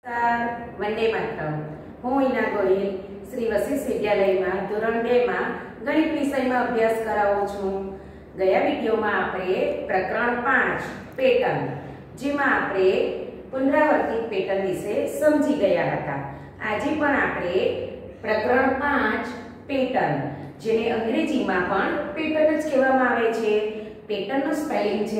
વંદે માતરમ। હું ઈના ગોહિલ શ્રી વશિષ્ઠ વિદ્યાલયમાં ધોરણ 2 માં ગણિત વિષયમાં અભ્યાસ કરાવું છું। ગયા વિડિયોમાં આપણે પ્રકરણ 5 પેટર્ન જેમાં આપણે પુનરાવર્તિત પેટર્ન વિશે સમજી ગયા હતા। આજે પણ આપણે પ્રકરણ 5 પેટર્ન જેને અંગ્રેજીમાં પણ પેટર્ન જ કહેવામાં આવે છે। પેટર્નનું સ્પેલિંગ છે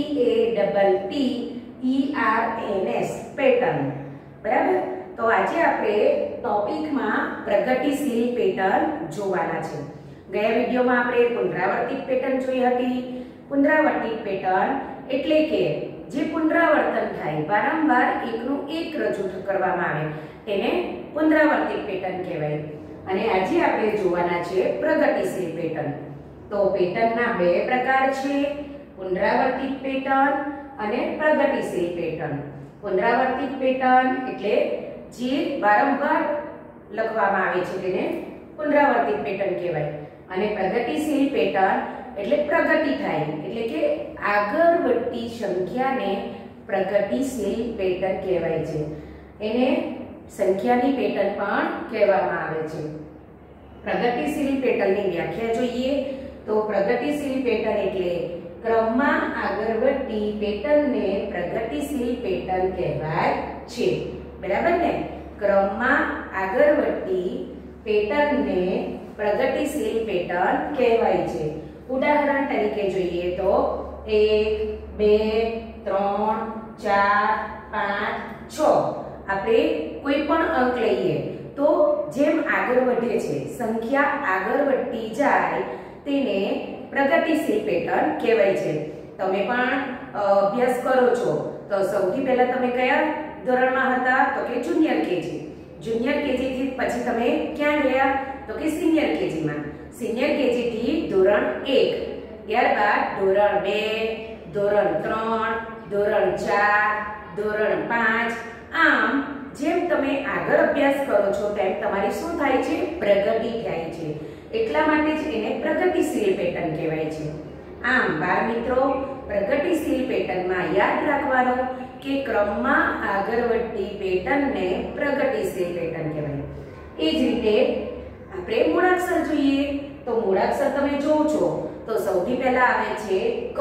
PATTERNS પેટર્ન। बराबर। तो आज आपणे टॉपिक में प्रगतिशील पैटर्न जोवाना छे। गया विडियो में आपणे पुनरावर्तित पैटर्न जोई हती। पुनरावर्तित पैटर्न एटले के जे पुनरावर्तन थाय वारंवार एकनु एक रजू करवामां आवे तेने पुनरावर्तित पैटर्न कहेवाय। अने आजे आपणे जोवाना छे प्रगतिशील पैटर्न। तो पैटर्नना बे प्रकार छे, पुनरावर्तित पैटर्न अने प्रगतिशील पैटर्न। पुनरावर्तित पैटर्न એટલે જે વારંવાર લખવામાં આવે છે તેને પુનરાવર્તિત પેટર્ન કહેવાય અને પ્રગતિશીલ પેટર્ન એટલે પ્રગતિ થાય એટલે કે આગળ વધતી સંખ્યાને પ્રગતિશીલ પેટર્ન કહેવાય છે। એને સંખ્યાની પેટર્ન પણ કહેવામાં આવે છે। પ્રગતિશીલ પેટર્નની વ્યાખ્યા જોઈએ તો પ્રગતિશીલ પેટર્ન એટલે क्रमમાં આગળ વધતી પેટર્નને પ્રગતિશીલ પેટર્ન કહેવાય છે। બરાબર ને? ક્રમમાં આગળ વધતી પેટર્નને પ્રગતિશીલ પેટર્ન કહેવાય છે। ઉદાહરણ તરીકે જોઈએ તો 1 2 3 4 5 6 આપણે કોઈ પણ અંક લઈએ તો જેમ આગળ વધે છે સંખ્યા આગળ વધતી જાય તેને प्रगतिशील पैटर्न कहेवाय छे। तमे पण अभ्यास करो छो तो सौथी पहेला तमे कया धोरणमां हता तो के जूनियर केजी। जूनियर केजी थी पछी तमे क्यां गया तो के सीनियर केजी मां। सीनियर केजी थी धोरण 1, ત્યારબાદ ધોરણ 2, ધોરણ 3, ધોરણ 4, ધોરણ 5 આમ જેમ તમે આગળ અભ્યાસ કરો છો તેમ તમારી શું થાય છે પ્રગતિ થાય છે। એટલા માટે જ એને પ્રગતિશીલ પેટર્ન કહેવાય છે। આમ બાળ મિત્રો પ્રગતિશીલ પેટર્નમાં યાદ રાખવાનું કે ક્રમમાં આગળ વધતી પેટર્નને પ્રગતિશીલ પેટર્ન કહેવાય। એ જ રીતે આપણે મૂળાક્ષર જોઈએ તો મૂળાક્ષર તમે જોવો છો તો સૌથી પહેલા આવે છે ક,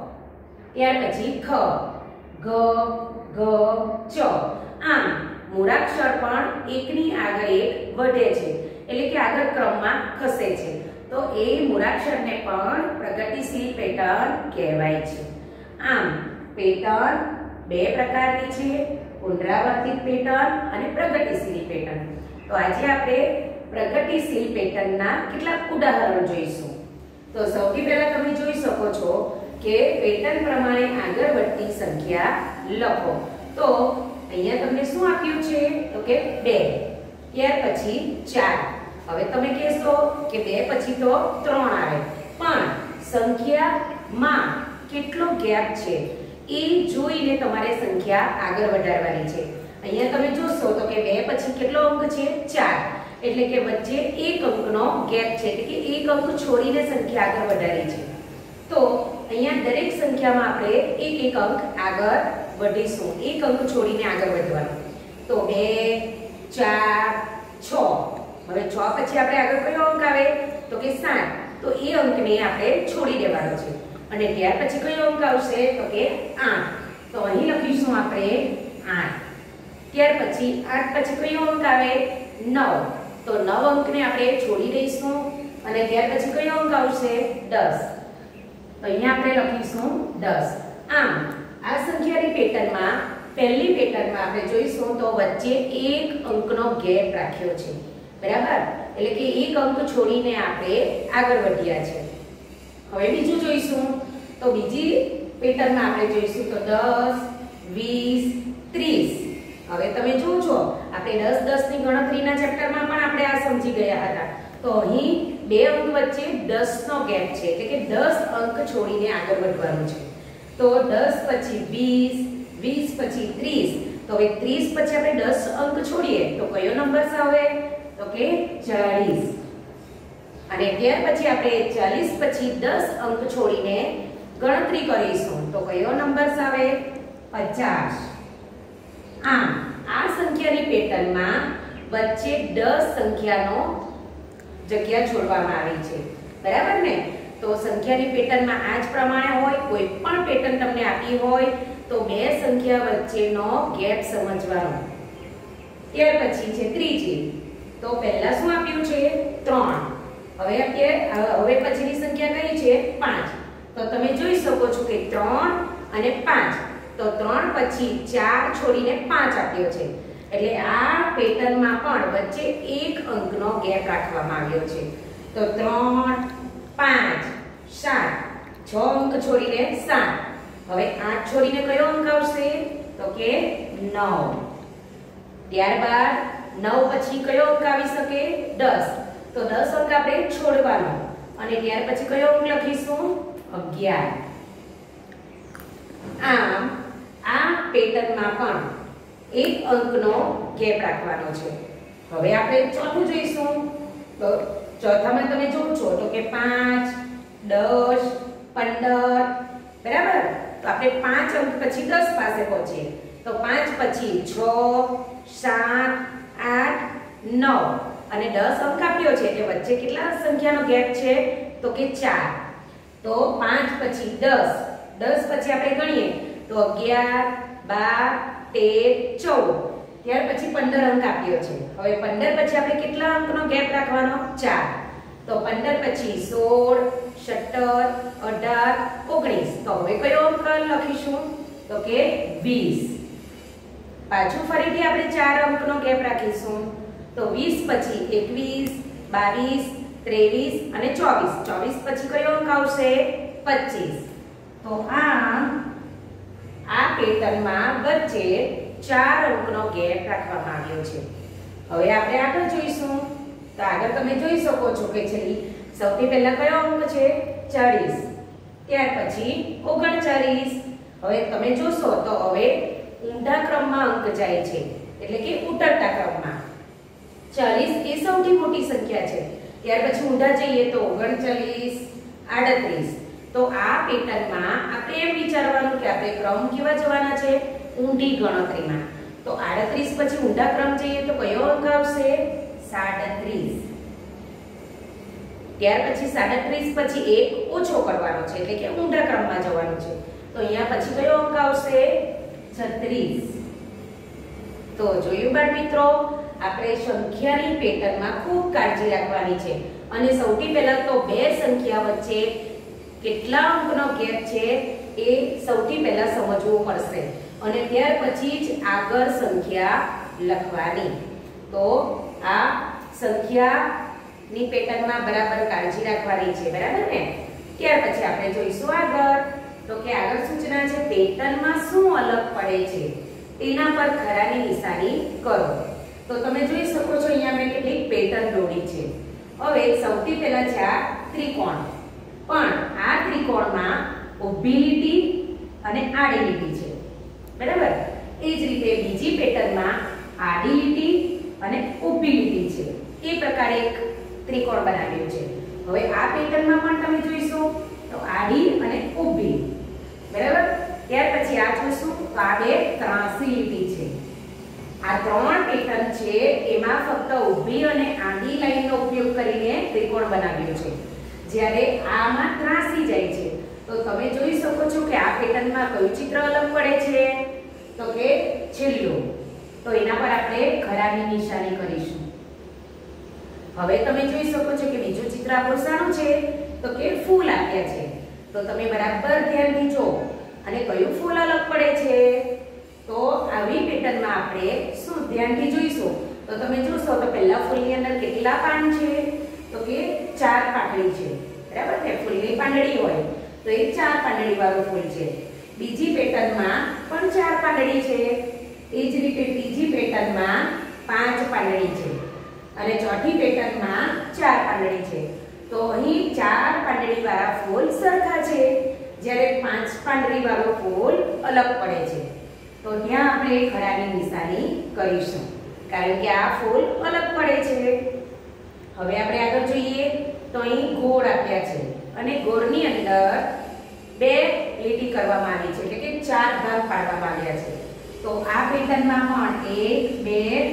ત્યાર પછી ખ, ગ, ઘ, ચ। આમ મૂળાક્ષર પણ એકની આગળ એક વધે છે એટલે કે આગળ ક્રમમાં ખસે છે તો એ મૂળાક્ષરને પણ પ્રગતિશીલ પેટર્ન કહેવાય છે। આમ પેટર્ન બે પ્રકારની છે, પુનરાવર્તિત પેટર્ન અને પ્રગતિશીલ પેટર્ન। તો આજે આપણે પ્રગતિશીલ પેટર્નના કેટલાક ઉદાહરણ જોઈશું। તો સૌથી પહેલા તમે જોઈ શકો છો કે પેટર્ન પ્રમાણે આગળ વધતી સંખ્યા લખો। તો અહીંયા તમને શું આપ્યું છે તો કે 2, ત્યાર પછી 4। હવે તમે કહેશો કે 2 પછી તો 3 આવે પણ સંખ્યામાં કેટલો ગેપ છે એ જોઈને તમારે સંખ્યા આગળ વધારવાની છે। અહીંયા તમે જોશો તો કે 2 પછી કેટલો અંક છે 4 એટલે કે વચ્ચે એક અંકનો ગેપ છે એટલે કે એક અંક છોડીને સંખ્યા આગળ વધારી છે। તો અહીંયા દરેક સંખ્યામાં આપણે એક એક અંક આગળ વધીશું, એક અંક છોડીને આગળ વધવાનું। તો 2 4 6 હવે 6 પછી આપણે આગળ કયો અંક આવે તો કે 7 તો એ અંકને આપણે છોડી દેવાનો છે અને ત્યાર પછી કયો અંક આવશે તો કે 8 તો અહીં લખીશું આપણે 8। ત્યાર પછી 8 પછી કયો અંક આવે 9 તો 9 અંકને આપણે છોડી દઈશું અને ત્યાર પછી કયો અંક આવશે 10 તો અહીંયા આપણે લખીશું 10। આમ આ સંખ્યાની પેટર્નમાં પહેલી પેટર્નમાં આપણે જોઈશું તો વચ્ચે એક અંકનો ગેપ રાખ્યો છે। बराबर એટલે કે એક અંક છોડીને આપણે આગળ વધ્યા છે। હવે બીજું જોઈશું તો બીજી પેટર્નમાં આપણે જોઈશું તો 10 20 30। હવે તમે જોવો છો આપણે 10 10 ની ગણતરીના ચેપ્ટરમાં પણ આપણે આ સમજી ગયા હતા। તો અહીં બે અંક વચ્ચે 10 નો ગેપ છે એટલે કે 10 અંક છોડીને આગળ વધવાનું છે। તો 10 પછી 20 20 પછી 30 તો હવે 30 પછી આપણે 10 અંક છોડીએ તો કયો નંબર આવે तो के 40 અને ત્યાર પછી આપણે 40 પછી 10 અંક છોડીને ગણતરી કરીશું તો કયો નંબર આવે 50। આમ આ સંખ્યા વચ્ચે 10 સંખ્યાનો જગ્યા છોડવામાં આવી છે, બરાબર ને? તો સંખ્યાની પેટર્નમાં આ જ પ્રમાણે હોય, કોઈ પણ પેટર્ન તમને આપી હોય તો બે સંખ્યા વચ્ચેનો ગેપ સમજવાનો. ત્યાર પછી છે ત્રીજી. તો પહેલા શું આપ્યું છે? 3. હવે પછીની સંખ્યા કઈ છે? 5. તો તમે જોઈ શકો છો કે 3 અને 5. તો 3 પછી 4 છોડીને 5 આપ્યો છે. એટલે આ પેટર્નમાં પણ વચ્ચે એક અંકનો ગેપ રાખવામાં આવ્યો છે. તો 3 5 7 6 અંક છોડીને 7. હવે 8 છોડીને કયો અંક આવશે? તો કે 9. ત્યારબાદ 9 પછી કયો અંક આવી શકે? 10. તો 10 અંક આપણે છોડવાનો અને ત્યાર પછી કયો અંક લખીશું? 11. આમ આ પેટર્નમાં પણ એક અંકનો ગેપ રાખવાનો છે. હવે આપણે ચોથું જોઈશું. તો ચોથામાં તમે જોવો છો તો કે 5 10 15, બરાબર? તો આપણે 5 અંક પછી 10 પાસે પહોંચીએ. તો 5 પછી 6 7 8 9 અને 10 અંક આપ્યો છે એટલે વચ્ચે કેટલા સંખ્યાનો ગેપ છે? તો કે 4. તો 5 પછી 10 પછી આપણે ગણીએ તો 11 12 13 14. ત્યાર પછી 15 અંક આપ્યો છે. હવે 15 પછી આપણે કેટલા અંકનો ગેપ રાખવાનો? 4. તો 15 પછી 16 17 18 19. તો હવે કયો અંક લખીશું? તો કે 20. પાછું ફરીથી આપણે 4 અંકનો ગેપ રાખીશું. તો 20 પછી 21 22 23 અને 24. 24 પછી કયો અંક આવશે? 25. તો આ પેટર્નમાં વચ્ચે 4 અંકનો ગેપ રાખવામાં આવ્યો છે. હવે આપણે આગળ જોઈશું. તો આગળ તમે જોઈ શકો છો કે સૌથી પહેલા કયો અંક છે? 40. ત્યાર પછી 39. હવે તમે જોશો તો હવે ઊંધા ક્રમમાં અંક જાય છે, એટલે કે ઉતરતા ક્રમમાં. 40 એ સૌથી મોટી સંખ્યા છે. ત્યાર પછી ઊંધા જઈએ તો 39 38. તો આ પેટર્નમાં આપણે એમ વિચારવાનું કે આપણે ક્રમ કેવા જવાના છે? ઊંધી ગણતરીમાં. તો 38 પછી ઊંધા ક્રમ જઈએ તો કયો અંક આવશે? 37. ત્યાર પછી 37 પછી એક ઓછો કરવાનો છે, એટલે કે ઊંધા ક્રમમાં જવાનું છે. તો અહીંયા પછી કયો અંક આવશે? 36. તો જોયું બાળ મિત્રો, આપણે સંખ્યાની પેટર્નમાં ખૂબ કાળજી રાખવાની છે. અને સૌથી પહેલા તો બે સંખ્યા વચ્ચે કેટલા અંકનો ગેપ છે એ સૌથી પહેલા સમજવું પડશે અને ત્યાર પછી જ આગળ સંખ્યા લખવાની. તો આ સંખ્યાની પેટર્નમાં બરાબર કાળજી રાખવાની છે, બરાબર ને? ત્યાર પછી આપણે જોઈશું આગળ. તો કે આગળ સૂચના છે પેટર્નમાં શું અલગ પડે છે તેના પર ખરાની નિશાની કરો. તો તમે જોઈ શકો છો અહીંયા મેં કેટલીક પેટર્ન દોરી છે. હવે સૌથી પહેલા છે આ ત્રિકોણ. પણ આ ત્રિકોણમાં ઊભી લીટી અને આડી લીટી છે, બરાબર? એ જ રીતે બીજી પેટર્નમાં આડી લીટી અને ઊભી લીટી છે. એ પ્રકારે એક ત્રિકોણ બનાવ્યું છે. હવે આ પેટર્નમાં પણ તમે જોઈશો તો આડી અને ઊભી, બરાબર? ત્યાર પછી આ જોઈશું તો આ બે ત્રાંસી લીટી છે. આ ત્રણ પેટર્ન છે એમાં ફક્ત ઊભી અને આડી લાઈનનો ઉપયોગ કરીને ત્રિકોણ બનાવ્યું છે. જ્યારે આમાં ત્રાંસી જાય છે તો તમે જોઈ શકો છો કે આ પેટર્નમાં કયું ચિત્ર અલગ પડે છે? તો કે છેલ્લું. તો એના પર આપણે ખરાની નિશાની કરીશું. હવે તમે જોઈ શકો છો કે બીજું ચિત્ર આપણું શાનું છે? તો કે ફૂલ આપ્યા છે. તો તમે બરાબર ધ્યાનથી જો અને કયું ફૂલ અલગ પડે છે? તો આવી પેટર્નમાં આપણે શું ધ્યાનથી જોઈશું તો તમે જોશો તો પહેલા ફૂલની અંદર કેટલા પાન છે? તો કે 4 પાંદડી છે, બરાબર ને? ફૂલની પાંદડી હોય તો એ 4 પાંદડી વાળું ફૂલ છે. બીજી પેટર્નમાં પણ 4 પાંદડી છે. એ જ રીતે ત્રીજી પેટર્નમાં 5 પાંદડી છે અને ચોથી પેટર્નમાં 4 પાંદડી છે. તો અહીં 4 પાંદડી વાળા ફૂલ સરખા છે, જ્યારે 5 પાંદડી વાળો ફૂલ અલગ પડે છે. તો ત્યાં આપણે ખરાની નિશાની કરીશું કારણ કે આ ફૂલ અલગ પડે છે. હવે આપણે આગળ જોઈએ તો અહીં ગોળ આપ્યા છે અને ગોળની અંદર બે લીટી કરવામાં આવી છે, એટલે કે 4 ભાગ પાડવામાં આવ્યા છે. તો આ પેટર્નમાં પણ 1 2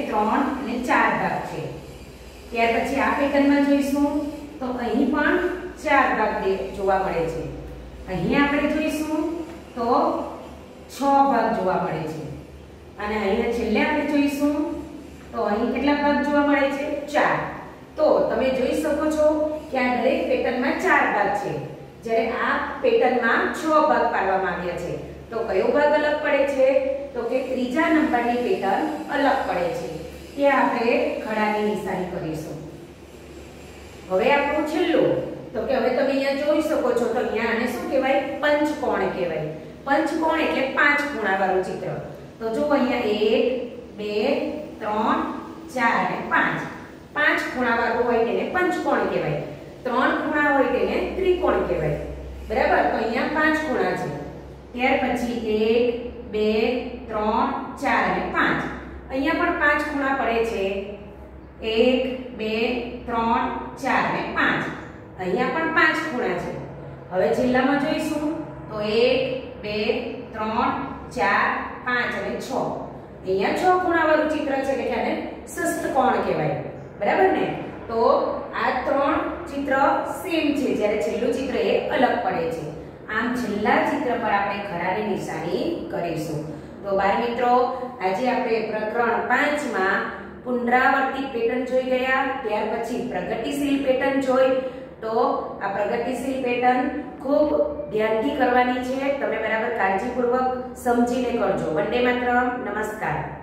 3 અને 4 ભાગ છે। ત્યાર પછી આ પેટર્નમાં જોઈશું તો અહીં પણ 4 ભાગ જોવા મળે છે। અહીં આપણે જોઈશું તો 6 ભાગ જોવા મળે છે અને અહીંયા છેલ્લે આપણે જોઈશું તો અહીં કેટલા ભાગ જોવા મળે છે? 4। તો તમે જોઈ શકો છો કે આ દરેક પેટર્નમાં 4 ભાગ છે, જ્યારે આ પેટર્નમાં 6 ભાગ પાડવામાં આવ્યા છે। તો કયો ભાગ અલગ પડે છે? તો કે ત્રીજા નંબરની પેટર્ન અલગ પડે છે, ત્યાં આપણે ખડાની નિશાની કરીશું। હવે આપણું છેલ્લું તો કે હવે તમે અહીંયા જોઈ શકો છો તો અહીંયા આને શું કહેવાય? પંચકોણ કહેવાય। પંચકોણ એટલે 5 ખૂણાવાળું ચિત્ર। તો જો અહીંયા 1 2 3 4 અને 5 5 ખૂણાવાળું હોય તેને પંચકોણ કહેવાય। 3 ખૂણા હોય તેને ત્રિકોણ કહેવાય। બરાબર? તો અહીંયા 5 ખૂણા છે। ત્યાર પછી 1 2 3 4 અને 5 અહીંયા પણ 5 ખૂણા પડે છે। 1 2 3 4 અને 5 અહીંયા પણ 5 ખૂણા છે। હવે છેલ્લામાં જોઈશું તો 1 2 3 4 5 અને 6 અહીંયા 6 ખૂણાવાળું ચિત્ર છે એટલે આને ષષ્ઠકોણ કહેવાય। બરાબર ને? તો આ 3 ચિત્ર સેમ છે, જ્યારે છેલ્લું ચિત્ર એ અલગ પડે છે। આમ છેલ્લા ચિત્ર પર આપણે ખડાની નિશાની કરીશું। તો બાળ મિત્રો, આજે આપણે પ્રકરણ 5 માં પુનરાવર્તિત પેટર્ન જોઈ ગયા। ત્યાર પછી પ્રગતિશીલ પેટર્ન જોઈ। તો આ પ્રગતિશીલ પેટર્ન ખૂબ ધ્યાનથી કરવાની છે, તમે બરાબર કાળજીપૂર્વક સમજીને કરજો। વંદે માતરમ। નમસ્કાર।